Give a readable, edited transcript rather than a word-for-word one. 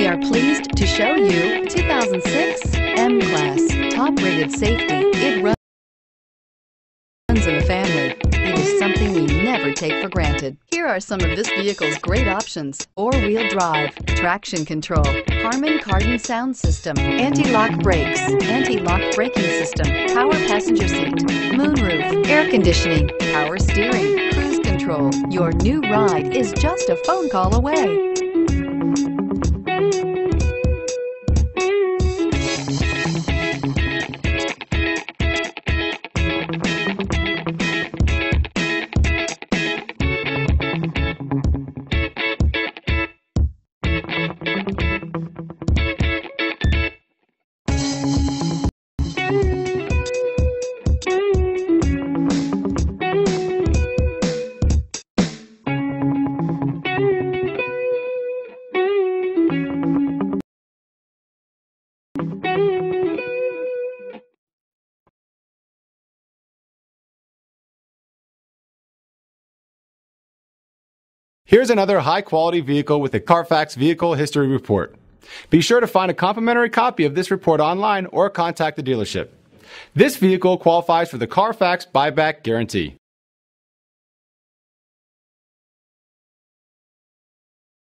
are pleased to show you 2006 M-Class. Top-rated safety, it runs in the family. It is something we never take for granted. Here are some of this vehicle's great options: four-wheel drive, traction control, Harman Kardon sound system, anti-lock brakes, anti-lock braking system, power passenger seat, moonroof, air conditioning, power steering, cruise control. Your new ride is just a phone call away. Here's another high-quality vehicle with a Carfax Vehicle History Report. Be sure to find a complimentary copy of this report online or contact the dealership. This vehicle qualifies for the Carfax Buyback Guarantee.